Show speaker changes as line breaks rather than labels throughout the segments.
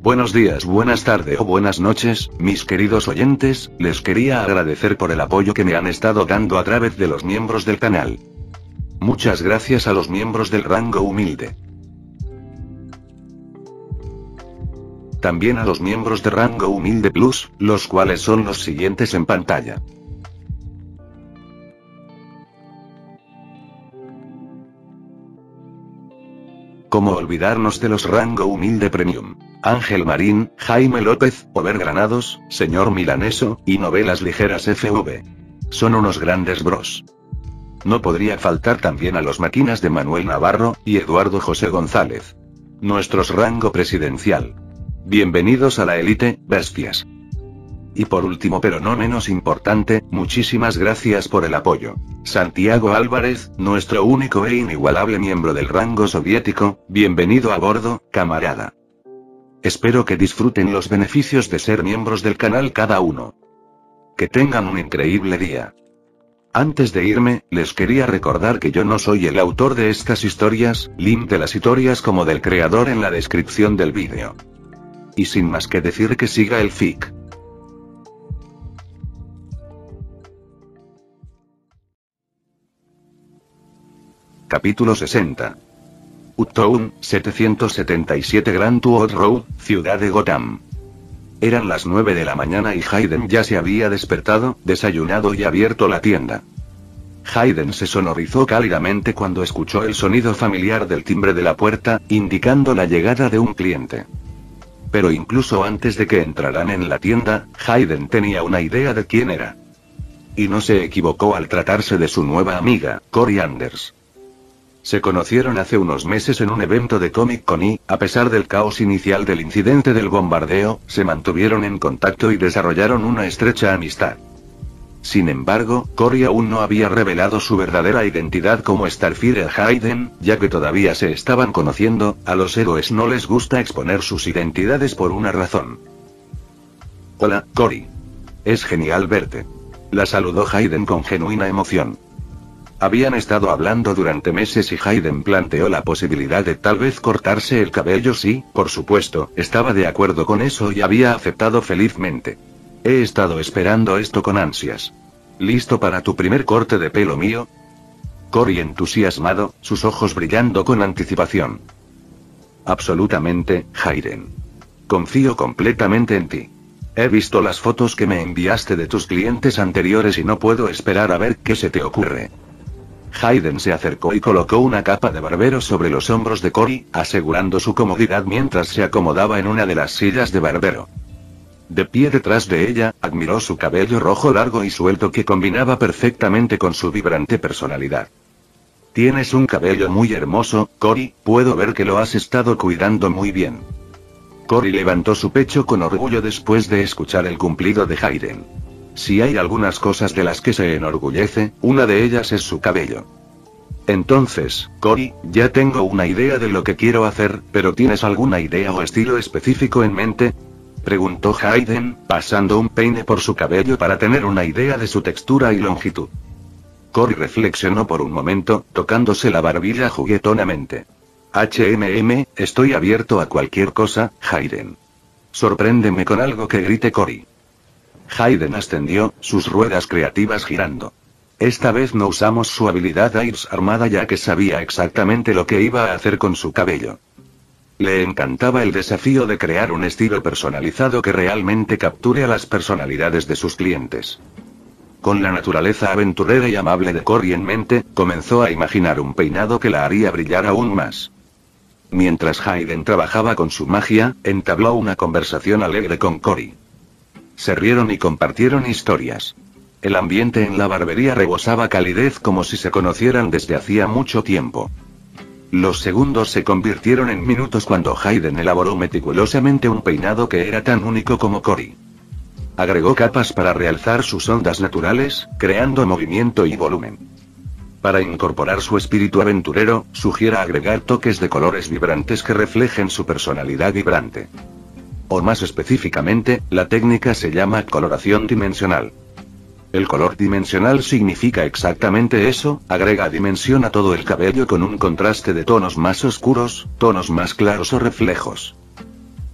Buenos días, buenas tardes o buenas noches, mis queridos oyentes, les quería agradecer por el apoyo que me han estado dando a través de los miembros del canal. Muchas gracias a los miembros del rango humilde. También a los miembros de rango humilde plus, los cuales son los siguientes en pantalla. ¿Cómo olvidarnos de los rango humilde premium? Ángel Marín, Jaime López, Over Granados, Señor Milaneso, y Novelas Ligeras FV. Son unos grandes bros. No podría faltar también a los máquinas de Manuel Navarro, y Eduardo José González. Nuestros rango presidencial. Bienvenidos a la élite, bestias. Y por último pero no menos importante, muchísimas gracias por el apoyo. Santiago Álvarez, nuestro único e inigualable miembro del rango soviético, bienvenido a bordo, camarada. Espero que disfruten los beneficios de ser miembros del canal cada uno. Que tengan un increíble día. Antes de irme, les quería recordar que yo no soy el autor de estas historias, link de las historias como del creador en la descripción del vídeo. Y sin más que decir que siga el fic. Capítulo 60. Uptown, 777 Grand Tour Road, ciudad de Gotham. Eran las 9 de la mañana y Hayden ya se había despertado, desayunado y abierto la tienda. Hayden se sonorizó cálidamente cuando escuchó el sonido familiar del timbre de la puerta, indicando la llegada de un cliente. Pero incluso antes de que entraran en la tienda, Hayden tenía una idea de quién era. Y no se equivocó al tratarse de su nueva amiga, Cory Anders. Se conocieron hace unos meses en un evento de Comic Con y, a pesar del caos inicial del incidente del bombardeo, se mantuvieron en contacto y desarrollaron una estrecha amistad. Sin embargo, Cory aún no había revelado su verdadera identidad como Starfire Hayden, ya que todavía se estaban conociendo. A los héroes no les gusta exponer sus identidades por una razón. Hola, Cory. Es genial verte. La saludó Hayden con genuina emoción. Habían estado hablando durante meses y Hayden planteó la posibilidad de tal vez cortarse el cabello. Sí, por supuesto, estaba de acuerdo con eso y había aceptado felizmente. He estado esperando esto con ansias. ¿Listo para tu primer corte de pelo mío? Cory entusiasmado, sus ojos brillando con anticipación. Absolutamente, Hayden. Confío completamente en ti. He visto las fotos que me enviaste de tus clientes anteriores y no puedo esperar a ver qué se te ocurre. Hayden se acercó y colocó una capa de barbero sobre los hombros de Cory, asegurando su comodidad mientras se acomodaba en una de las sillas de barbero. De pie detrás de ella, admiró su cabello rojo largo y suelto que combinaba perfectamente con su vibrante personalidad. Tienes un cabello muy hermoso, Cory, puedo ver que lo has estado cuidando muy bien. Cory levantó su pecho con orgullo después de escuchar el cumplido de Hayden. Si hay algunas cosas de las que se enorgullece, una de ellas es su cabello. Entonces, Cory, ya tengo una idea de lo que quiero hacer, pero ¿tienes alguna idea o estilo específico en mente? Preguntó Hayden, pasando un peine por su cabello para tener una idea de su textura y longitud. Cory reflexionó por un momento, tocándose la barbilla juguetonamente. Estoy abierto a cualquier cosa, Hayden. Sorpréndeme con algo que grite Cory. Hayden ascendió, sus ruedas creativas girando. Esta vez no usamos su habilidad Airs Armada ya que sabía exactamente lo que iba a hacer con su cabello. Le encantaba el desafío de crear un estilo personalizado que realmente capture a las personalidades de sus clientes. Con la naturaleza aventurera y amable de Cory en mente, comenzó a imaginar un peinado que la haría brillar aún más. Mientras Hayden trabajaba con su magia, entabló una conversación alegre con Cory. Se rieron y compartieron historias. El ambiente en la barbería rebosaba calidez como si se conocieran desde hacía mucho tiempo. Los segundos se convirtieron en minutos cuando Hayden elaboró meticulosamente un peinado que era tan único como Cory. Agregó capas para realzar sus ondas naturales, creando movimiento y volumen. Para incorporar su espíritu aventurero, sugiere agregar toques de colores vibrantes que reflejen su personalidad vibrante. O más específicamente, la técnica se llama coloración dimensional. El color dimensional significa exactamente eso, agrega dimensión a todo el cabello con un contraste de tonos más oscuros, tonos más claros o reflejos.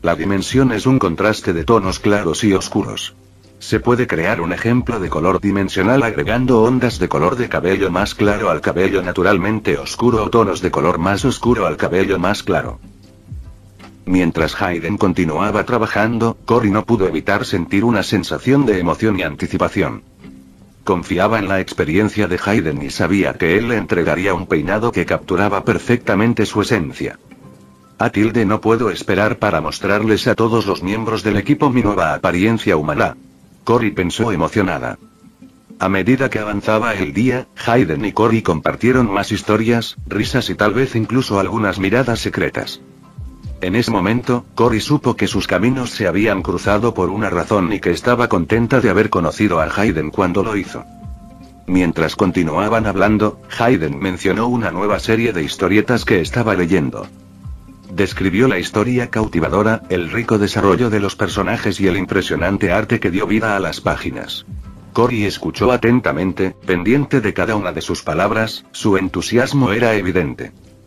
La dimensión es un contraste de tonos claros y oscuros. Se puede crear un ejemplo de color dimensional agregando ondas de color de cabello más claro al cabello naturalmente oscuro o tonos de color más oscuro al cabello más claro. Mientras Hayden continuaba trabajando, Cory no pudo evitar sentir una sensación de emoción y anticipación. Confiaba en la experiencia de Hayden y sabía que él le entregaría un peinado que capturaba perfectamente su esencia. No puedo esperar para mostrarles a todos los miembros del equipo mi nueva apariencia humana. Cory pensó emocionada. A medida que avanzaba el día, Hayden y Cory compartieron más historias, risas y tal vez incluso algunas miradas secretas. En ese momento, Cory supo que sus caminos se habían cruzado por una razón y que estaba contenta de haber conocido a Hayden cuando lo hizo. Mientras continuaban hablando, Hayden mencionó una nueva serie de historietas que estaba leyendo. Describió la historia cautivadora, el rico desarrollo de los personajes y el impresionante arte que dio vida a las páginas. Cory escuchó atentamente, pendiente de cada una de sus palabras, su entusiasmo era evidente.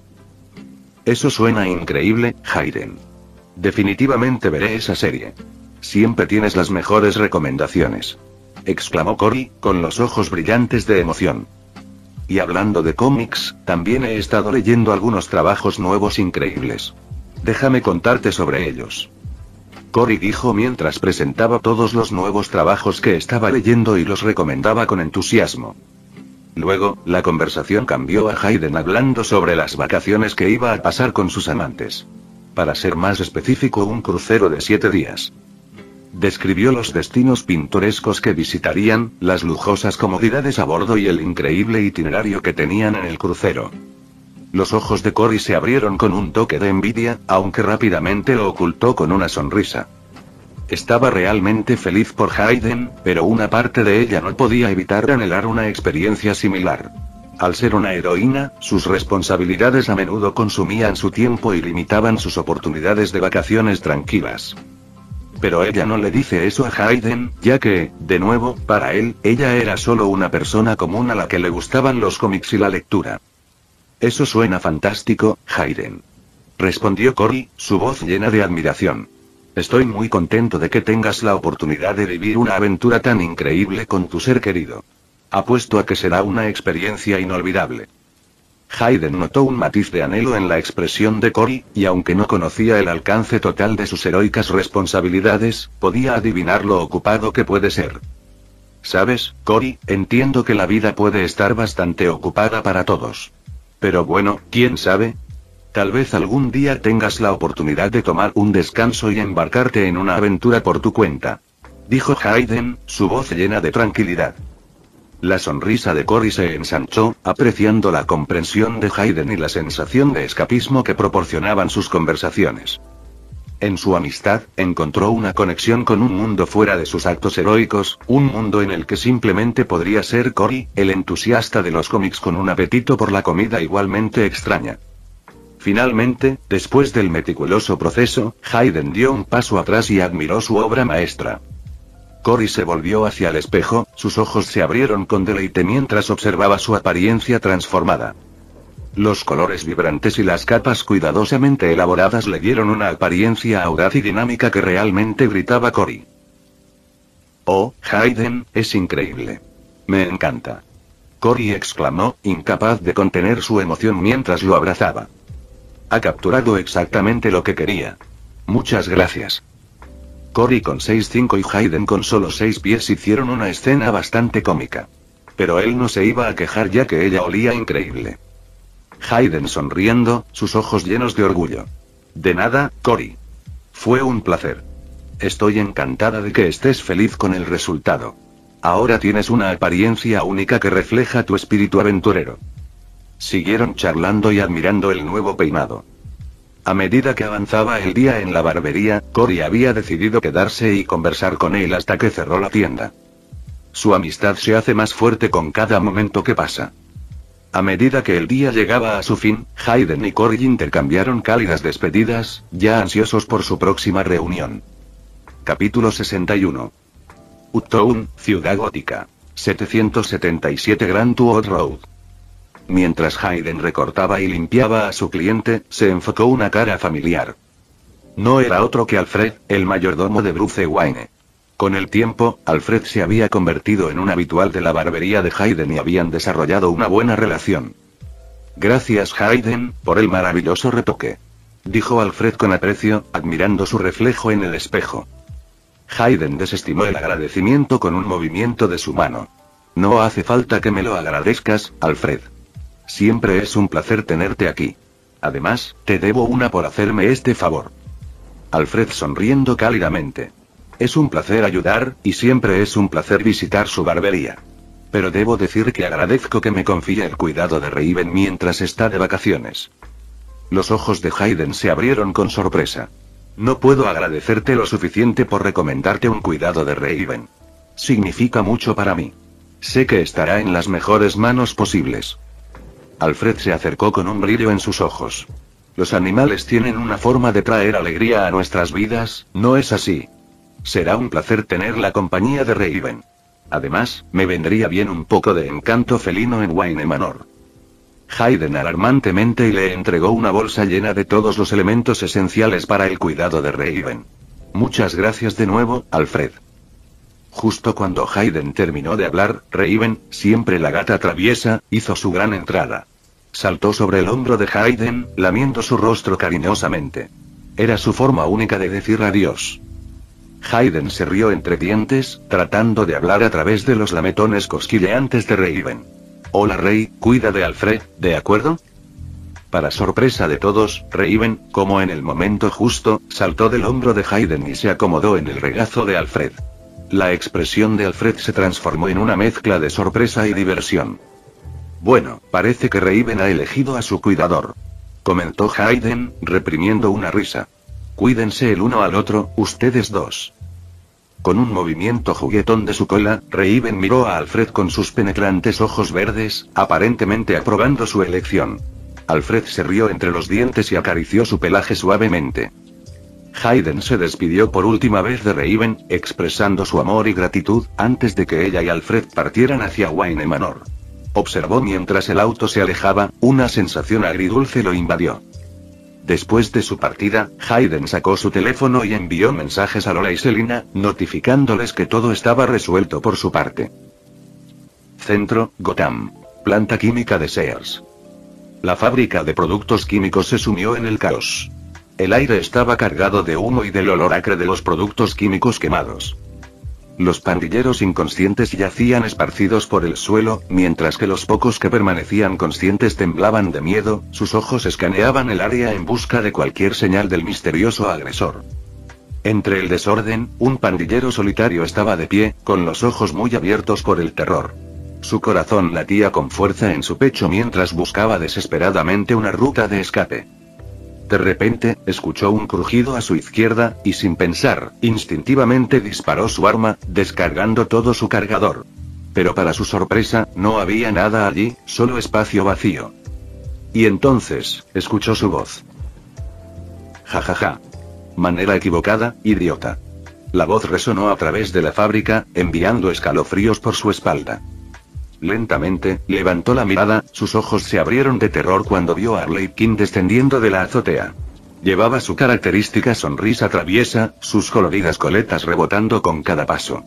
Eso suena increíble, Hayden. Definitivamente veré esa serie. Siempre tienes las mejores recomendaciones. Exclamó Cory, con los ojos brillantes de emoción. Y hablando de cómics, también he estado leyendo algunos trabajos nuevos increíbles. Déjame contarte sobre ellos. Cory dijo mientras presentaba todos los nuevos trabajos que estaba leyendo y los recomendaba con entusiasmo. Luego, la conversación cambió a Hayden hablando sobre las vacaciones que iba a pasar con sus amantes. Para ser más específico, un crucero de 7 días. Describió los destinos pintorescos que visitarían, las lujosas comodidades a bordo y el increíble itinerario que tenían en el crucero. Los ojos de Cory se abrieron con un toque de envidia, aunque rápidamente lo ocultó con una sonrisa. Estaba realmente feliz por Hayden, pero una parte de ella no podía evitar anhelar una experiencia similar. Al ser una heroína, sus responsabilidades a menudo consumían su tiempo y limitaban sus oportunidades de vacaciones tranquilas. Pero ella no le dice eso a Hayden, ya que, de nuevo, para él, ella era solo una persona común a la que le gustaban los cómics y la lectura. Eso suena fantástico, Hayden. Respondió Cory, su voz llena de admiración. Estoy muy contento de que tengas la oportunidad de vivir una aventura tan increíble con tu ser querido. Apuesto a que será una experiencia inolvidable. Hayden notó un matiz de anhelo en la expresión de Cory, y aunque no conocía el alcance total de sus heroicas responsabilidades, podía adivinar lo ocupado que puede ser. ¿Sabes, Cory? Entiendo que la vida puede estar bastante ocupada para todos. Pero bueno, ¿quién sabe? Tal vez algún día tengas la oportunidad de tomar un descanso y embarcarte en una aventura por tu cuenta. Dijo Hayden, su voz llena de tranquilidad. La sonrisa de Cory se ensanchó, apreciando la comprensión de Hayden y la sensación de escapismo que proporcionaban sus conversaciones. En su amistad, encontró una conexión con un mundo fuera de sus actos heroicos, un mundo en el que simplemente podría ser Cory, el entusiasta de los cómics con un apetito por la comida igualmente extraña. Finalmente, después del meticuloso proceso, Hayden dio un paso atrás y admiró su obra maestra. Cory se volvió hacia el espejo, sus ojos se abrieron con deleite mientras observaba su apariencia transformada. Los colores vibrantes y las capas cuidadosamente elaboradas le dieron una apariencia audaz y dinámica que realmente gritaba Cory. Oh, Hayden, es increíble. Me encanta. Cory exclamó, incapaz de contener su emoción mientras lo abrazaba. Ha capturado exactamente lo que quería. Muchas gracias. Cory con 6'5" y Hayden con solo 6 pies hicieron una escena bastante cómica. Pero él no se iba a quejar ya que ella olía increíble. Hayden sonriendo, sus ojos llenos de orgullo. De nada, Cory. Fue un placer. Estoy encantada de que estés feliz con el resultado. Ahora tienes una apariencia única que refleja tu espíritu aventurero. Siguieron charlando y admirando el nuevo peinado. A medida que avanzaba el día en la barbería, Cory había decidido quedarse y conversar con él hasta que cerró la tienda. Su amistad se hace más fuerte con cada momento que pasa. A medida que el día llegaba a su fin, Hayden y Cory intercambiaron cálidas despedidas, ya ansiosos por su próxima reunión. Capítulo 61. Uptown, Ciudad Gótica. 777 Grand Tuot Road. Mientras Hayden recortaba y limpiaba a su cliente, se enfocó una cara familiar. No era otro que Alfred, el mayordomo de Bruce Wayne. Con el tiempo, Alfred se había convertido en un habitual de la barbería de Hayden y habían desarrollado una buena relación. Gracias Hayden, por el maravilloso retoque, dijo Alfred con aprecio, admirando su reflejo en el espejo. Hayden desestimó el agradecimiento con un movimiento de su mano. No hace falta que me lo agradezcas, Alfred. Siempre es un placer tenerte aquí. Además, te debo una por hacerme este favor. Alfred sonriendo cálidamente. Es un placer ayudar, y siempre es un placer visitar su barbería. Pero debo decir que agradezco que me confíe el cuidado de Raven mientras está de vacaciones. Los ojos de Hayden se abrieron con sorpresa. No puedo agradecerte lo suficiente por recomendarte un cuidado de Raven. Significa mucho para mí. Sé que estará en las mejores manos posibles. Alfred se acercó con un brillo en sus ojos. Los animales tienen una forma de traer alegría a nuestras vidas, ¿no es así? Será un placer tener la compañía de Raven. Además, me vendría bien un poco de encanto felino en Wayne Manor. Hayden alarmantemente y le entregó una bolsa llena de todos los elementos esenciales para el cuidado de Raven. Muchas gracias de nuevo, Alfred. Justo cuando Hayden terminó de hablar, Raven, siempre la gata traviesa, hizo su gran entrada. Saltó sobre el hombro de Hayden, lamiendo su rostro cariñosamente. Era su forma única de decir adiós. Hayden se rió entre dientes, tratando de hablar a través de los lametones cosquilleantes de Raven. Hola Ray, cuida de Alfred, ¿de acuerdo? Para sorpresa de todos, Raven, como en el momento justo, saltó del hombro de Hayden y se acomodó en el regazo de Alfred. La expresión de Alfred se transformó en una mezcla de sorpresa y diversión. Bueno, parece que Raven ha elegido a su cuidador, comentó Hayden, reprimiendo una risa. Cuídense el uno al otro, ustedes dos. Con un movimiento juguetón de su cola, Raven miró a Alfred con sus penetrantes ojos verdes, aparentemente aprobando su elección. Alfred se rió entre los dientes y acarició su pelaje suavemente. Hayden se despidió por última vez de Raven, expresando su amor y gratitud, antes de que ella y Alfred partieran hacia Wayne Manor. Observó mientras el auto se alejaba, una sensación agridulce lo invadió. Después de su partida, Hayden sacó su teléfono y envió mensajes a Lola y Selina, notificándoles que todo estaba resuelto por su parte. Centro, Gotham. Planta química de Sears. La fábrica de productos químicos se sumió en el caos. El aire estaba cargado de humo y del olor acre de los productos químicos quemados. Los pandilleros inconscientes yacían esparcidos por el suelo, mientras que los pocos que permanecían conscientes temblaban de miedo, sus ojos escaneaban el área en busca de cualquier señal del misterioso agresor. Entre el desorden, un pandillero solitario estaba de pie, con los ojos muy abiertos por el terror. Su corazón latía con fuerza en su pecho mientras buscaba desesperadamente una ruta de escape. De repente, escuchó un crujido a su izquierda, y sin pensar, instintivamente disparó su arma, descargando todo su cargador. Pero para su sorpresa, no había nada allí, solo espacio vacío. Y entonces, escuchó su voz. Jajaja. Manera equivocada, idiota. La voz resonó a través de la fábrica, enviando escalofríos por su espalda. Lentamente, levantó la mirada, sus ojos se abrieron de terror cuando vio a Harley Quinn descendiendo de la azotea. Llevaba su característica sonrisa traviesa, sus coloridas coletas rebotando con cada paso.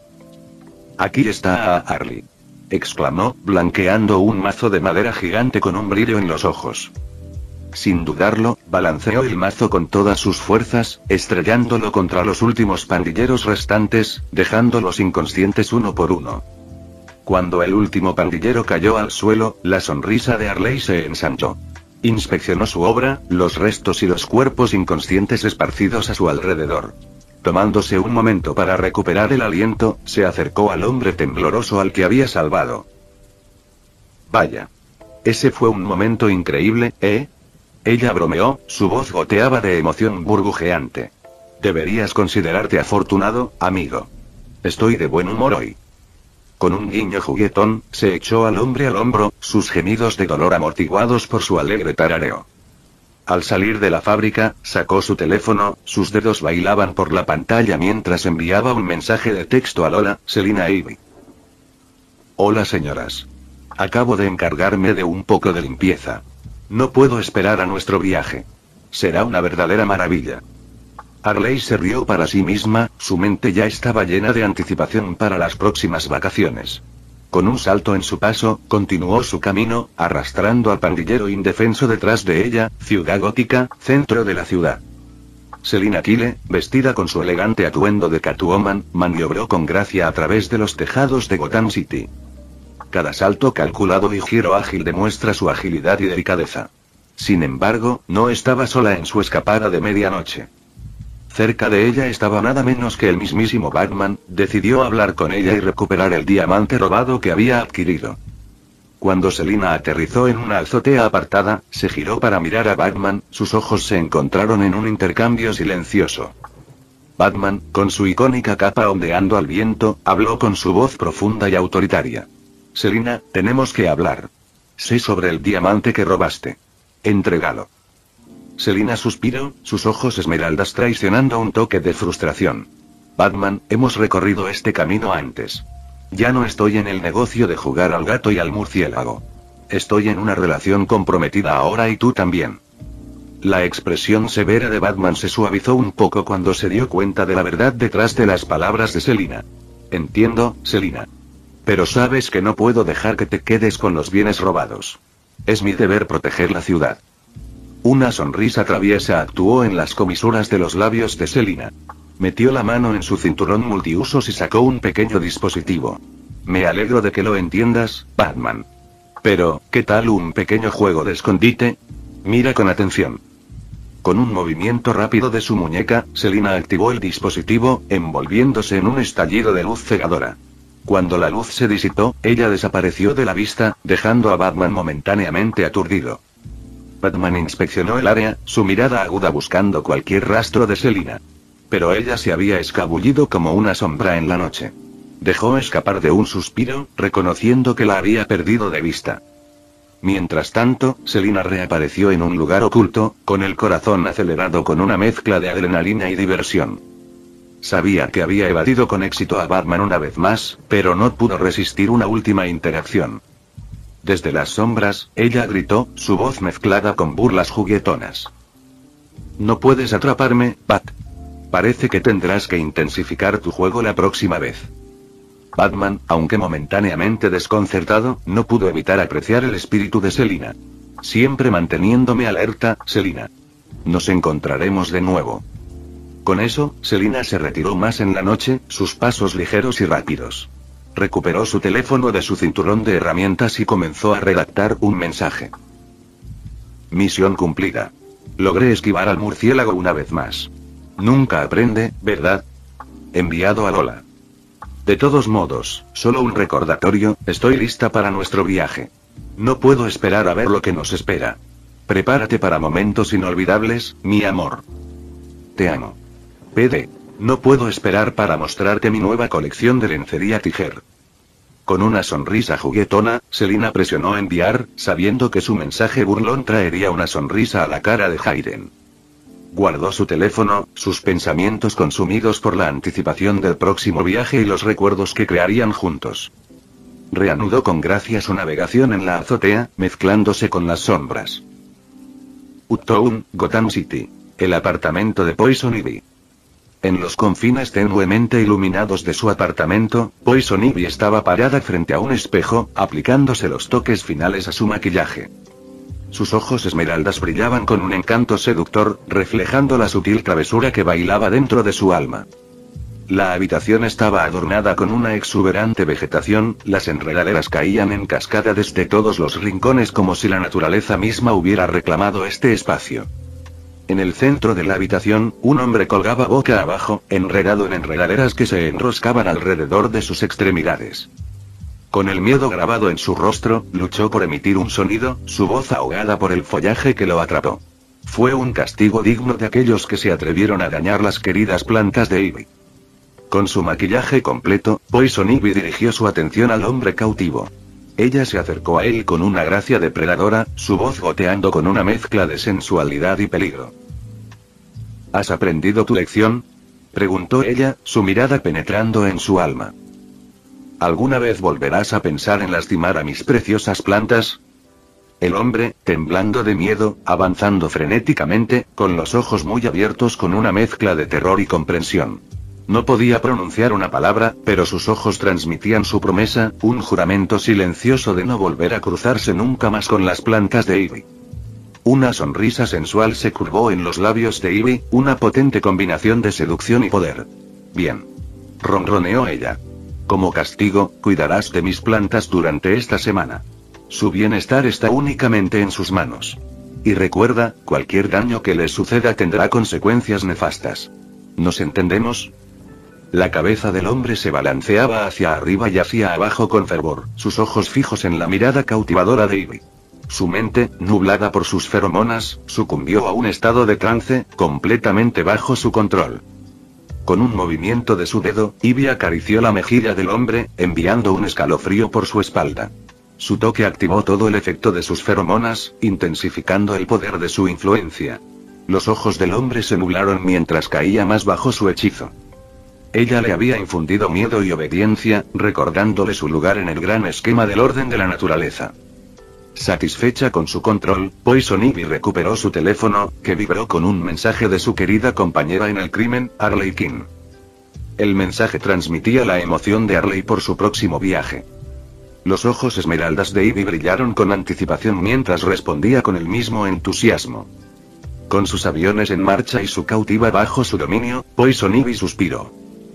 Aquí está Harley, exclamó, blanqueando un mazo de madera gigante con un brillo en los ojos. Sin dudarlo, balanceó el mazo con todas sus fuerzas, estrellándolo contra los últimos pandilleros restantes, dejándolos inconscientes uno por uno. Cuando el último pandillero cayó al suelo, la sonrisa de Harley se ensanchó. Inspeccionó su obra, los restos y los cuerpos inconscientes esparcidos a su alrededor. Tomándose un momento para recuperar el aliento, se acercó al hombre tembloroso al que había salvado. Vaya. Ese fue un momento increíble, ¿eh? Ella bromeó, su voz goteaba de emoción burbujeante. Deberías considerarte afortunado, amigo. Estoy de buen humor hoy. Con un guiño juguetón, se echó al hombre al hombro, sus gemidos de dolor amortiguados por su alegre tarareo. Al salir de la fábrica, sacó su teléfono, sus dedos bailaban por la pantalla mientras enviaba un mensaje de texto a Lola, Selina y Ivy. Hola señoras. Acabo de encargarme de un poco de limpieza. No puedo esperar a nuestro viaje. Será una verdadera maravilla. Harley se rió para sí misma, su mente ya estaba llena de anticipación para las próximas vacaciones. Con un salto en su paso, continuó su camino, arrastrando al pandillero indefenso detrás de ella, Ciudad Gótica, centro de la ciudad. Selina Kyle, vestida con su elegante atuendo de Catwoman, maniobró con gracia a través de los tejados de Gotham City. Cada salto calculado y giro ágil demuestra su agilidad y delicadeza. Sin embargo, no estaba sola en su escapada de medianoche. Cerca de ella estaba nada menos que el mismísimo Batman. Decidió hablar con ella y recuperar el diamante robado que había adquirido. Cuando Selina aterrizó en una azotea apartada, se giró para mirar a Batman, sus ojos se encontraron en un intercambio silencioso. Batman, con su icónica capa ondeando al viento, habló con su voz profunda y autoritaria. Selina, tenemos que hablar. Sé sobre el diamante que robaste. Entrégalo. Selina suspiró, sus ojos esmeraldas traicionando un toque de frustración. Batman, hemos recorrido este camino antes. Ya no estoy en el negocio de jugar al gato y al murciélago. Estoy en una relación comprometida ahora y tú también. La expresión severa de Batman se suavizó un poco cuando se dio cuenta de la verdad detrás de las palabras de Selina. Entiendo, Selina. Pero sabes que no puedo dejar que te quedes con los bienes robados. Es mi deber proteger la ciudad. Una sonrisa traviesa actuó en las comisuras de los labios de Selina. Metió la mano en su cinturón multiusos y sacó un pequeño dispositivo. Me alegro de que lo entiendas, Batman. Pero, ¿qué tal un pequeño juego de escondite? Mira con atención. Con un movimiento rápido de su muñeca, Selina activó el dispositivo, envolviéndose en un estallido de luz cegadora. Cuando la luz se disipó, ella desapareció de la vista, dejando a Batman momentáneamente aturdido. Batman inspeccionó el área, su mirada aguda buscando cualquier rastro de Selina. Pero ella se había escabullido como una sombra en la noche. Dejó escapar de un suspiro, reconociendo que la había perdido de vista. Mientras tanto, Selina reapareció en un lugar oculto, con el corazón acelerado con una mezcla de adrenalina y diversión. Sabía que había evadido con éxito a Batman una vez más, pero no pudo resistir una última interacción. Desde las sombras, ella gritó, su voz mezclada con burlas juguetonas. No puedes atraparme, Bat. Parece que tendrás que intensificar tu juego la próxima vez. Batman, aunque momentáneamente desconcertado, no pudo evitar apreciar el espíritu de Selina. Siempre manteniéndome alerta, Selina. Nos encontraremos de nuevo. Con eso, Selina se retiró más en la noche, sus pasos ligeros y rápidos. Recuperó su teléfono de su cinturón de herramientas y comenzó a redactar un mensaje. Misión cumplida. Logré esquivar al murciélago una vez más. Nunca aprende, ¿verdad? Enviado a Lola. De todos modos, solo un recordatorio, estoy lista para nuestro viaje. No puedo esperar a ver lo que nos espera. Prepárate para momentos inolvidables, mi amor. Te amo. PD. No puedo esperar para mostrarte mi nueva colección de lencería Tiger. Con una sonrisa juguetona, Selina presionó enviar, sabiendo que su mensaje burlón traería una sonrisa a la cara de Hayden. Guardó su teléfono, sus pensamientos consumidos por la anticipación del próximo viaje y los recuerdos que crearían juntos. Reanudó con gracia su navegación en la azotea, mezclándose con las sombras. Uptown, Gotham City. El apartamento de Poison Ivy. En los confines tenuemente iluminados de su apartamento, Poison Ivy estaba parada frente a un espejo, aplicándose los toques finales a su maquillaje. Sus ojos esmeraldas brillaban con un encanto seductor, reflejando la sutil travesura que bailaba dentro de su alma. La habitación estaba adornada con una exuberante vegetación, las enredaderas caían en cascada desde todos los rincones como si la naturaleza misma hubiera reclamado este espacio. En el centro de la habitación, un hombre colgaba boca abajo, enredado en enredaderas que se enroscaban alrededor de sus extremidades. Con el miedo grabado en su rostro, luchó por emitir un sonido, su voz ahogada por el follaje que lo atrapó. Fue un castigo digno de aquellos que se atrevieron a dañar las queridas plantas de Ivy. Con su maquillaje completo, Poison Ivy dirigió su atención al hombre cautivo. Ella se acercó a él con una gracia depredadora, su voz goteando con una mezcla de sensualidad y peligro. ¿Has aprendido tu lección?, preguntó ella, su mirada penetrando en su alma. ¿Alguna vez volverás a pensar en lastimar a mis preciosas plantas? El hombre, temblando de miedo, avanzando frenéticamente, con los ojos muy abiertos con una mezcla de terror y comprensión. No podía pronunciar una palabra, pero sus ojos transmitían su promesa, un juramento silencioso de no volver a cruzarse nunca más con las plantas de Ivy. Una sonrisa sensual se curvó en los labios de Ivy, una potente combinación de seducción y poder. Bien. Ronroneó ella. Como castigo, cuidarás de mis plantas durante esta semana. Su bienestar está únicamente en sus manos. Y recuerda, cualquier daño que les suceda tendrá consecuencias nefastas. ¿Nos entendemos? La cabeza del hombre se balanceaba hacia arriba y hacia abajo con fervor, sus ojos fijos en la mirada cautivadora de Ivy. Su mente, nublada por sus feromonas, sucumbió a un estado de trance, completamente bajo su control. Con un movimiento de su dedo, Ivy acarició la mejilla del hombre, enviando un escalofrío por su espalda. Su toque activó todo el efecto de sus feromonas, intensificando el poder de su influencia. Los ojos del hombre se nublaron mientras caía más bajo su hechizo. Ella le había infundido miedo y obediencia, recordándole su lugar en el gran esquema del orden de la naturaleza. Satisfecha con su control, Poison Ivy recuperó su teléfono, que vibró con un mensaje de su querida compañera en el crimen, Arley King. El mensaje transmitía la emoción de Arley por su próximo viaje. Los ojos esmeraldas de Ivy brillaron con anticipación mientras respondía con el mismo entusiasmo. Con sus aviones en marcha y su cautiva bajo su dominio, Poison Ivy suspiró.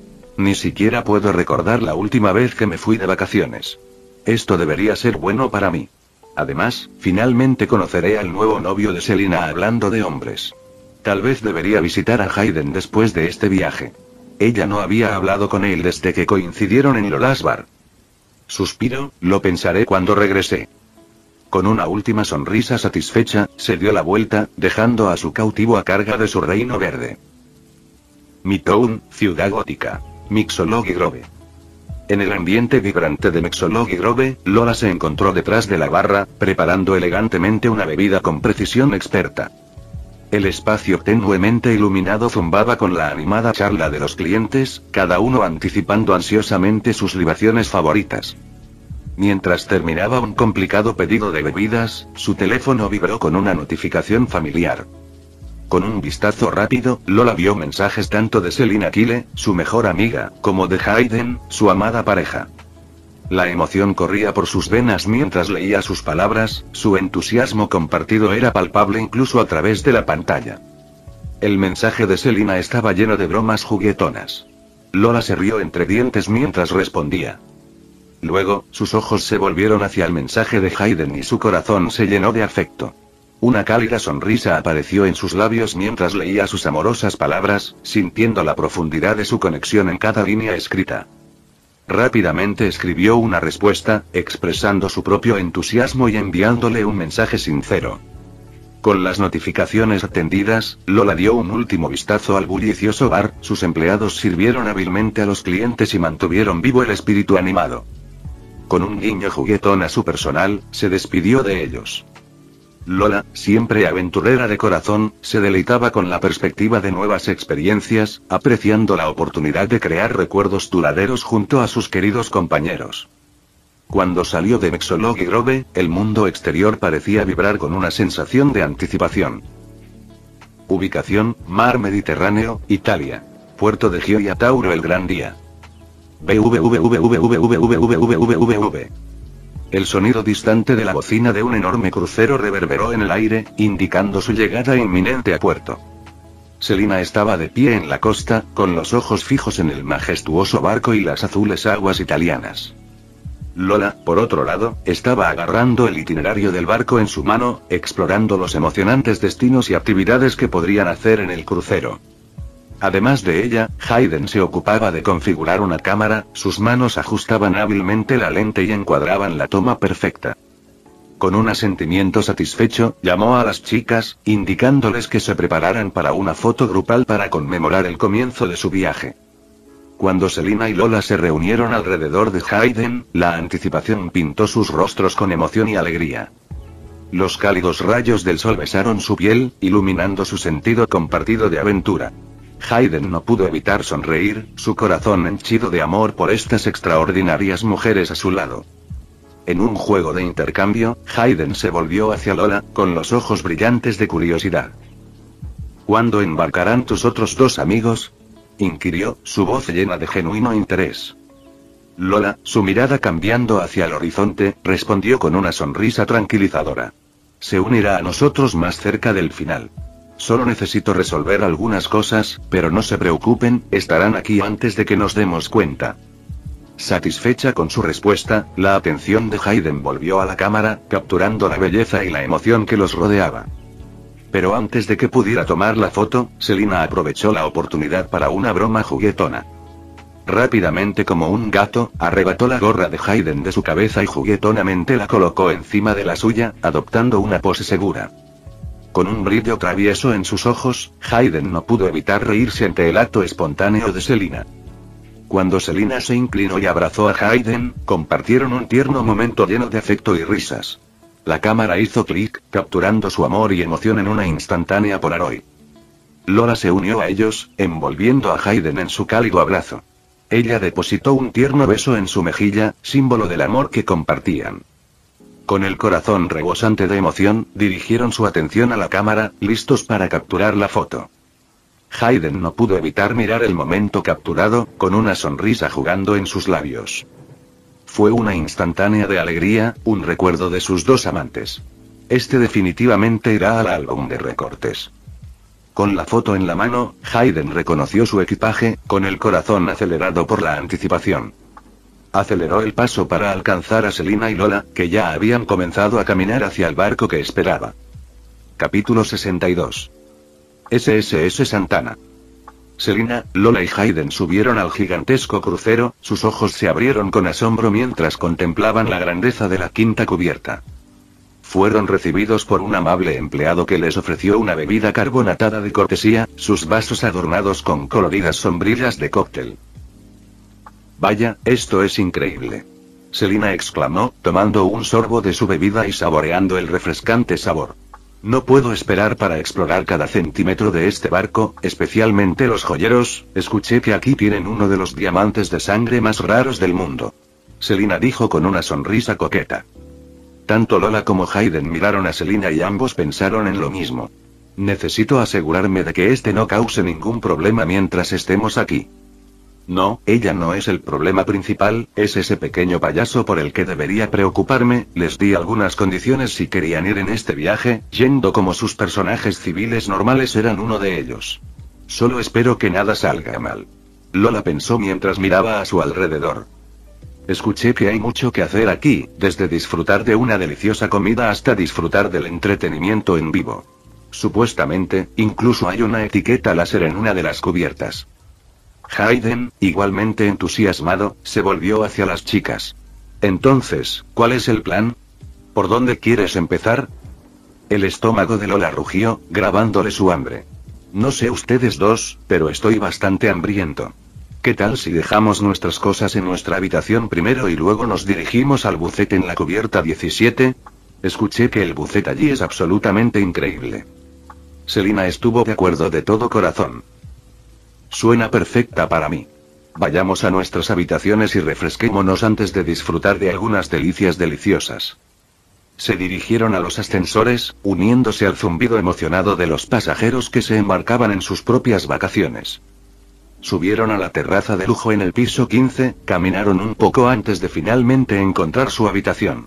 Ni siquiera puedo recordar la última vez que me fui de vacaciones. Esto debería ser bueno para mí. Además, finalmente conoceré al nuevo novio de Selina hablando de hombres. Tal vez debería visitar a Hayden después de este viaje. Ella no había hablado con él desde que coincidieron en Lolasbar. Suspiro, lo pensaré cuando regrese. Con una última sonrisa satisfecha, se dio la vuelta, dejando a su cautivo a carga de su reino verde. Midtown, ciudad gótica. Mixology Grove. En el ambiente vibrante de Mixology Grove, Lola se encontró detrás de la barra, preparando elegantemente una bebida con precisión experta. El espacio tenuemente iluminado zumbaba con la animada charla de los clientes, cada uno anticipando ansiosamente sus libaciones favoritas. Mientras terminaba un complicado pedido de bebidas, su teléfono vibró con una notificación familiar. Con un vistazo rápido, Lola vio mensajes tanto de Selina Kyle, su mejor amiga, como de Hayden, su amada pareja. La emoción corría por sus venas mientras leía sus palabras, su entusiasmo compartido era palpable incluso a través de la pantalla. El mensaje de Selina estaba lleno de bromas juguetonas. Lola se rió entre dientes mientras respondía. Luego, sus ojos se volvieron hacia el mensaje de Hayden y su corazón se llenó de afecto. Una cálida sonrisa apareció en sus labios mientras leía sus amorosas palabras, sintiendo la profundidad de su conexión en cada línea escrita. Rápidamente escribió una respuesta, expresando su propio entusiasmo y enviándole un mensaje sincero. Con las notificaciones atendidas, Lola dio un último vistazo al bullicioso bar, sus empleados sirvieron hábilmente a los clientes y mantuvieron vivo el espíritu animado. Con un guiño juguetón a su personal, se despidió de ellos. Lola, siempre aventurera de corazón, se deleitaba con la perspectiva de nuevas experiencias, apreciando la oportunidad de crear recuerdos duraderos junto a sus queridos compañeros. Cuando salió de Mixology Grove, el mundo exterior parecía vibrar con una sensación de anticipación. Ubicación, Mar Mediterráneo, Italia. Puerto de Gioia Tauro el Gran Día. BVVVVVVVVVVVVV. El sonido distante de la bocina de un enorme crucero reverberó en el aire, indicando su llegada inminente a puerto. Selina estaba de pie en la costa, con los ojos fijos en el majestuoso barco y las azules aguas italianas. Lola, por otro lado, estaba agarrando el itinerario del barco en su mano, explorando los emocionantes destinos y actividades que podrían hacer en el crucero. Además de ella, Hayden se ocupaba de configurar una cámara, sus manos ajustaban hábilmente la lente y encuadraban la toma perfecta. Con un asentimiento satisfecho, llamó a las chicas, indicándoles que se prepararan para una foto grupal para conmemorar el comienzo de su viaje. Cuando Selina y Lola se reunieron alrededor de Hayden, la anticipación pintó sus rostros con emoción y alegría. Los cálidos rayos del sol besaron su piel, iluminando su sentido compartido de aventura. Hayden no pudo evitar sonreír, su corazón henchido de amor por estas extraordinarias mujeres a su lado. En un juego de intercambio, Hayden se volvió hacia Lola, con los ojos brillantes de curiosidad. ¿Cuándo embarcarán tus otros dos amigos?, inquirió, su voz llena de genuino interés. Lola, su mirada cambiando hacia el horizonte, respondió con una sonrisa tranquilizadora. Se unirá a nosotros más cerca del final. Solo necesito resolver algunas cosas, pero no se preocupen, estarán aquí antes de que nos demos cuenta. Satisfecha con su respuesta, la atención de Hayden volvió a la cámara, capturando la belleza y la emoción que los rodeaba. Pero antes de que pudiera tomar la foto, Selina aprovechó la oportunidad para una broma juguetona. Rápidamente como un gato, arrebató la gorra de Hayden de su cabeza y juguetonamente la colocó encima de la suya, adoptando una pose segura. Con un brillo travieso en sus ojos, Hayden no pudo evitar reírse ante el acto espontáneo de Selina. Cuando Selina se inclinó y abrazó a Hayden, compartieron un tierno momento lleno de afecto y risas. La cámara hizo clic, capturando su amor y emoción en una instantánea Polaroid. Lola se unió a ellos, envolviendo a Hayden en su cálido abrazo. Ella depositó un tierno beso en su mejilla, símbolo del amor que compartían. Con el corazón rebosante de emoción, dirigieron su atención a la cámara, listos para capturar la foto. Hayden no pudo evitar mirar el momento capturado, con una sonrisa jugando en sus labios. Fue una instantánea de alegría, un recuerdo de sus dos amantes. Este definitivamente irá al álbum de recortes. Con la foto en la mano, Hayden reconoció su equipaje, con el corazón acelerado por la anticipación. Aceleró el paso para alcanzar a Selina y Lola, que ya habían comenzado a caminar hacia el barco que esperaba. Capítulo 62. SSS Santana. Selina, Lola y Hayden subieron al gigantesco crucero, sus ojos se abrieron con asombro mientras contemplaban la grandeza de la quinta cubierta. Fueron recibidos por un amable empleado que les ofreció una bebida carbonatada de cortesía, sus vasos adornados con coloridas sombrillas de cóctel. Vaya, esto es increíble. Selina exclamó, tomando un sorbo de su bebida y saboreando el refrescante sabor. No puedo esperar para explorar cada centímetro de este barco, especialmente los joyeros. Escuché que aquí tienen uno de los diamantes de sangre más raros del mundo. Selina dijo con una sonrisa coqueta. Tanto Lola como Hayden miraron a Selina y ambos pensaron en lo mismo. Necesito asegurarme de que este no cause ningún problema mientras estemos aquí. No, ella no es el problema principal, es ese pequeño payaso por el que debería preocuparme. Les di algunas condiciones si querían ir en este viaje, yendo como sus personajes civiles normales eran uno de ellos. Solo espero que nada salga mal. Lola pensó mientras miraba a su alrededor. Escuché que hay mucho que hacer aquí, desde disfrutar de una deliciosa comida hasta disfrutar del entretenimiento en vivo. Supuestamente, incluso hay una etiqueta láser en una de las cubiertas. Hayden, igualmente entusiasmado, se volvió hacia las chicas. Entonces, ¿cuál es el plan? ¿Por dónde quieres empezar? El estómago de Lola rugió, grabándole su hambre. No sé ustedes dos, pero estoy bastante hambriento. ¿Qué tal si dejamos nuestras cosas en nuestra habitación primero y luego nos dirigimos al buffet en la cubierta 17? Escuché que el buffet allí es absolutamente increíble. Selina estuvo de acuerdo de todo corazón. Suena perfecta para mí. Vayamos a nuestras habitaciones y refresquémonos antes de disfrutar de algunas delicias deliciosas. Se dirigieron a los ascensores, uniéndose al zumbido emocionado de los pasajeros que se embarcaban en sus propias vacaciones. Subieron a la terraza de lujo en el piso 15, caminaron un poco antes de finalmente encontrar su habitación.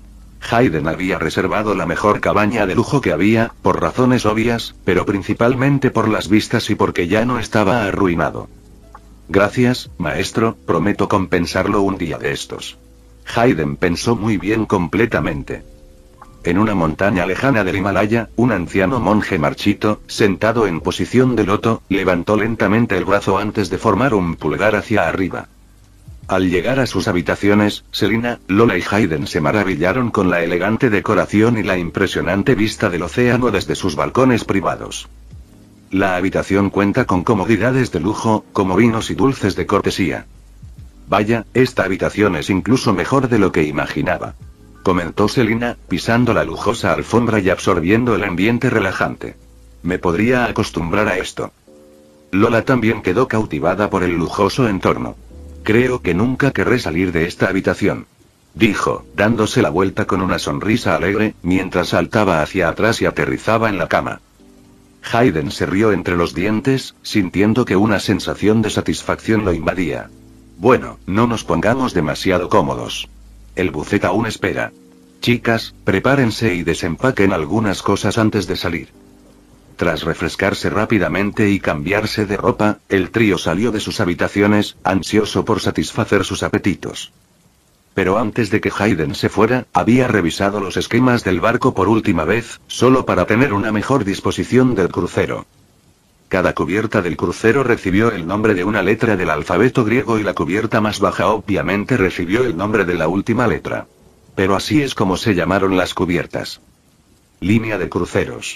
Hayden había reservado la mejor cabaña de lujo que había, por razones obvias, pero principalmente por las vistas y porque ya no estaba arruinado. Gracias, maestro, prometo compensarlo un día de estos. Hayden pensó muy bien completamente. En una montaña lejana del Himalaya, un anciano monje marchito, sentado en posición de loto, levantó lentamente el brazo antes de formar un pulgar hacia arriba. Al llegar a sus habitaciones, Selina, Lola y Hayden se maravillaron con la elegante decoración y la impresionante vista del océano desde sus balcones privados. La habitación cuenta con comodidades de lujo, como vinos y dulces de cortesía. Vaya, esta habitación es incluso mejor de lo que imaginaba. Comentó Selina, pisando la lujosa alfombra y absorbiendo el ambiente relajante. Me podría acostumbrar a esto. Lola también quedó cautivada por el lujoso entorno. Creo que nunca querré salir de esta habitación. dijo, dándose la vuelta con una sonrisa alegre, mientras saltaba hacia atrás y aterrizaba en la cama. Hayden se rió entre los dientes, sintiendo que una sensación de satisfacción lo invadía. Bueno, no nos pongamos demasiado cómodos. El buffet aún espera. Chicas, prepárense y desempaquen algunas cosas antes de salir. Tras refrescarse rápidamente y cambiarse de ropa, el trío salió de sus habitaciones, ansioso por satisfacer sus apetitos. Pero antes de que Hayden se fuera, había revisado los esquemas del barco por última vez, solo para tener una mejor disposición del crucero. Cada cubierta del crucero recibió el nombre de una letra del alfabeto griego y la cubierta más baja obviamente recibió el nombre de la última letra. Pero así es como se llamaron las cubiertas. Línea de cruceros.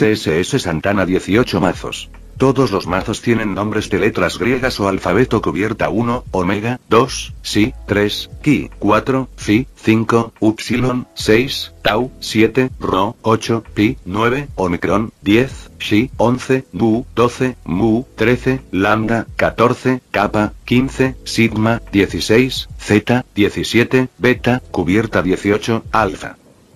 SSS Santana 18 mazos. Todos los mazos tienen nombres de letras griegas o alfabeto. Cubierta 1, Omega, 2, Psi, 3, Ki, 4, Phi, 5, Upsilon, 6, Tau, 7, Rho, 8, Pi, 9, Omicron, 10, Xi, 11, Nu, 12, Mu, 13, Lambda, 14, Kappa, 15, Sigma, 16, Zeta, 17, Beta, cubierta 18, Alpha.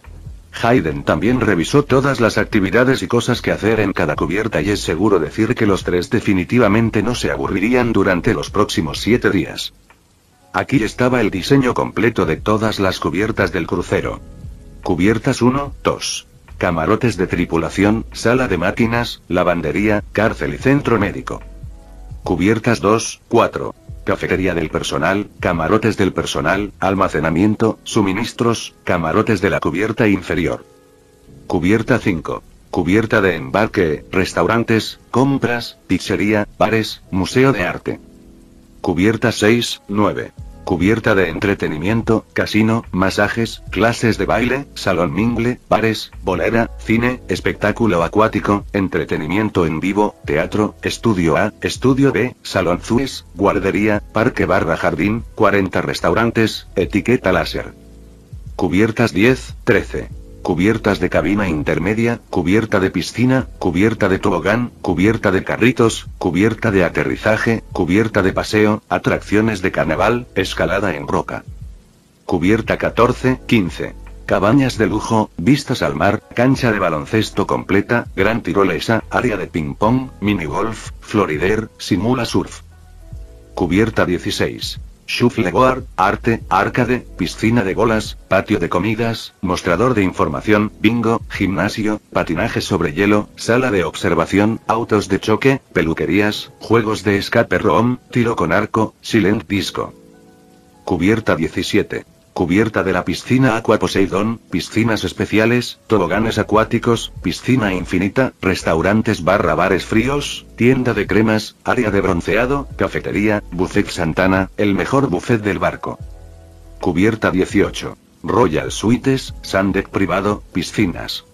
Hayden también revisó todas las actividades y cosas que hacer en cada cubierta y es seguro decir que los tres definitivamente no se aburrirían durante los próximos 7 días. Aquí estaba el diseño completo de todas las cubiertas del crucero. Cubiertas 1, 2. Camarotes de tripulación, sala de máquinas, lavandería, cárcel y centro médico. Cubiertas 2, 4. Cafetería del personal, camarotes del personal, almacenamiento, suministros, camarotes de la cubierta inferior. Cubierta 5. Cubierta de embarque, restaurantes, compras, pizzería, bares, museo de arte. Cubierta 6, 9. Cubierta de entretenimiento, casino, masajes, clases de baile, salón mingle, bares, bolera, cine, espectáculo acuático, entretenimiento en vivo, teatro, estudio A, estudio B, salón Zues, guardería, parque barra jardín, 40 restaurantes, etiqueta láser. Cubiertas 10, 13. Cubiertas de cabina intermedia, cubierta de piscina, cubierta de tobogán, cubierta de carritos, cubierta de aterrizaje, cubierta de paseo, atracciones de carnaval, escalada en roca. Cubierta 14, 15. Cabañas de lujo, vistas al mar, cancha de baloncesto completa, gran tirolesa, área de ping-pong, minigolf, florider, simula surf. Cubierta 16. Shuffleboard, arte, arcade, piscina de bolas, patio de comidas, mostrador de información, bingo, gimnasio, patinaje sobre hielo, sala de observación, autos de choque, peluquerías, juegos de escape room, tiro con arco, silent disco. Cubierta 17. Cubierta de la piscina Aqua Poseidón, piscinas especiales, toboganes acuáticos, piscina infinita, restaurantes barra bares fríos, tienda de cremas, área de bronceado, cafetería, buffet Santana, el mejor buffet del barco. Cubierta 18. Royal Suites, Sundeck privado, piscinas.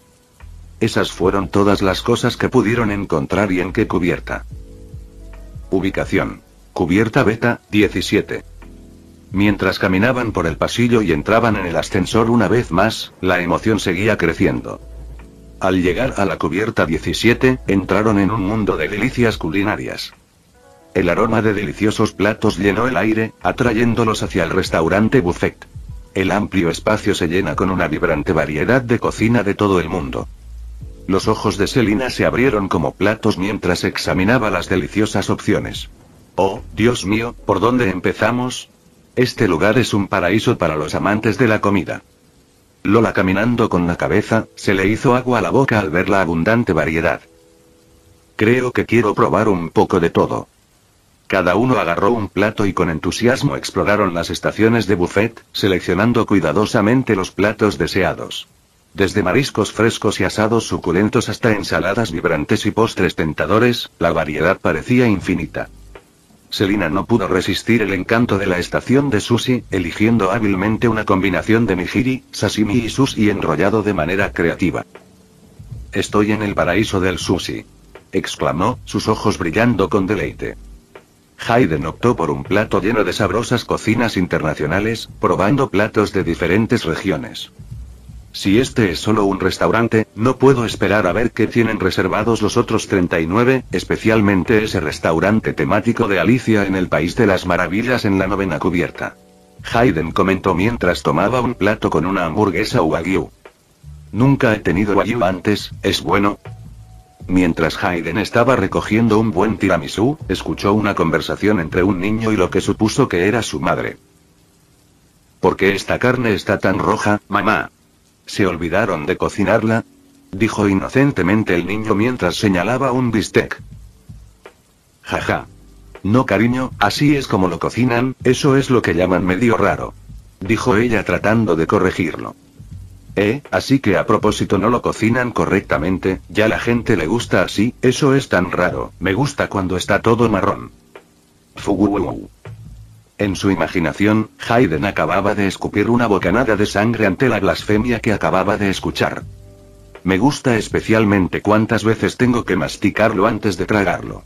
Esas fueron todas las cosas que pudieron encontrar. ¿Y en qué cubierta? Ubicación. Cubierta Beta, 17. Mientras caminaban por el pasillo y entraban en el ascensor una vez más, la emoción seguía creciendo. Al llegar a la cubierta 17, entraron en un mundo de delicias culinarias. El aroma de deliciosos platos llenó el aire, atrayéndolos hacia el restaurante buffet. El amplio espacio se llena con una vibrante variedad de cocina de todo el mundo. Los ojos de Selina se abrieron como platos mientras examinaba las deliciosas opciones. Oh, Dios mío, ¿por dónde empezamos? Este lugar es un paraíso para los amantes de la comida. Lola, caminando con la cabeza, se le hizo agua a la boca al ver la abundante variedad. Creo que quiero probar un poco de todo. Cada uno agarró un plato y con entusiasmo exploraron las estaciones de buffet, seleccionando cuidadosamente los platos deseados. Desde mariscos frescos y asados suculentos hasta ensaladas vibrantes y postres tentadores, la variedad parecía infinita. Selina no pudo resistir el encanto de la estación de sushi, eligiendo hábilmente una combinación de nigiri, sashimi y sushi enrollado de manera creativa. «Estoy en el paraíso del sushi», exclamó, sus ojos brillando con deleite. Hayden optó por un plato lleno de sabrosas cocinas internacionales, probando platos de diferentes regiones. Si este es solo un restaurante, no puedo esperar a ver qué tienen reservados los otros 39, especialmente ese restaurante temático de Alicia en el País de las Maravillas en la 9ª cubierta. Hayden comentó mientras tomaba un plato con una hamburguesa wagyu. Nunca he tenido wagyu antes, ¿es bueno? Mientras Hayden estaba recogiendo un buen tiramisú, escuchó una conversación entre un niño y lo que supuso que era su madre. ¿Por qué esta carne está tan roja, mamá? ¿Se olvidaron de cocinarla?, dijo inocentemente el niño mientras señalaba un bistec. Jaja. No, cariño, así es como lo cocinan, eso es lo que llaman medio raro, dijo ella tratando de corregirlo. Así que a propósito no lo cocinan correctamente, ya la gente le gusta así, eso es tan raro, me gusta cuando está todo marrón. Fuguwu. En su imaginación, Hayden acababa de escupir una bocanada de sangre ante la blasfemia que acababa de escuchar. Me gusta especialmente cuántas veces tengo que masticarlo antes de tragarlo.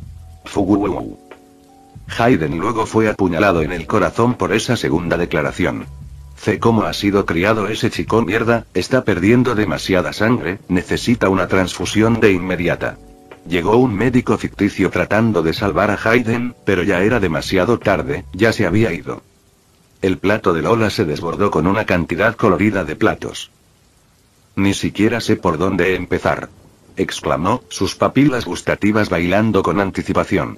Fuguwu. Hayden luego fue apuñalado en el corazón por esa segunda declaración. ¿Cómo ha sido criado ese chico mierda? Está perdiendo demasiada sangre, necesita una transfusión de inmediata. Llegó un médico ficticio tratando de salvar a Hayden, pero ya era demasiado tarde, ya se había ido. El plato de Lola se desbordó con una cantidad colorida de platos. Ni siquiera sé por dónde empezar, exclamó, sus papilas gustativas bailando con anticipación.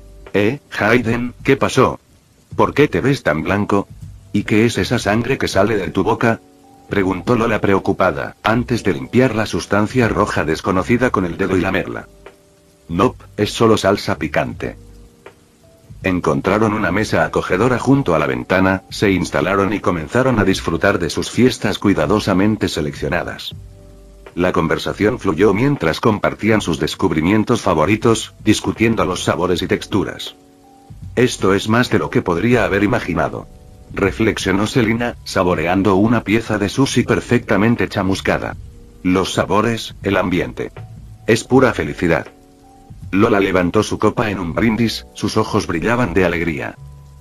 Hayden, ¿qué pasó? ¿Por qué te ves tan blanco? ¿Y qué es esa sangre que sale de tu boca?, preguntó Lola preocupada, antes de limpiar la sustancia roja desconocida con el dedo y lamerla. Nope, es solo salsa picante. Encontraron una mesa acogedora junto a la ventana, se instalaron y comenzaron a disfrutar de sus fiestas cuidadosamente seleccionadas. La conversación fluyó mientras compartían sus descubrimientos favoritos, discutiendo los sabores y texturas. Esto es más de lo que podría haber imaginado, reflexionó Selina, saboreando una pieza de sushi perfectamente chamuscada. Los sabores, el ambiente. Es pura felicidad. Lola levantó su copa en un brindis, sus ojos brillaban de alegría.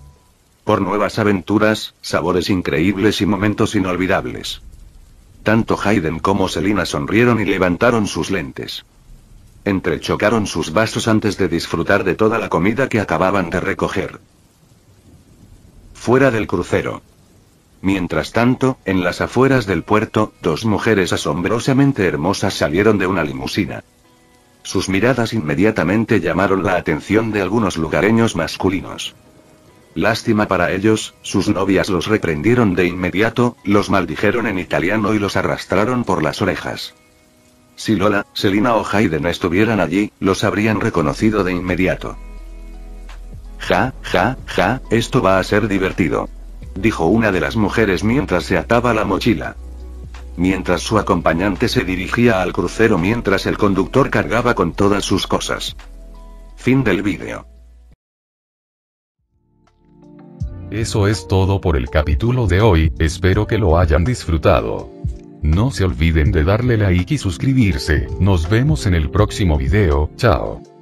Por nuevas aventuras, sabores increíbles y momentos inolvidables. Tanto Hayden como Selina sonrieron y levantaron sus lentes. Entrechocaron sus vasos antes de disfrutar de toda la comida que acababan de recoger. Fuera del crucero. Mientras tanto, en las afueras del puerto, dos mujeres asombrosamente hermosas salieron de una limusina. Sus miradas inmediatamente llamaron la atención de algunos lugareños masculinos. Lástima para ellos, sus novias los reprendieron de inmediato, los maldijeron en italiano y los arrastraron por las orejas. Si Lola, Selina o Hayden estuvieran allí, los habrían reconocido de inmediato. Ja, esto va a ser divertido, dijo una de las mujeres mientras se ataba la mochila. Mientras su acompañante se dirigía al crucero mientras el conductor cargaba con todas sus cosas. Fin del vídeo.
Eso es todo por el capítulo de hoy, espero que lo hayan disfrutado. No se olviden de darle like y suscribirse, nos vemos en el próximo video, chao.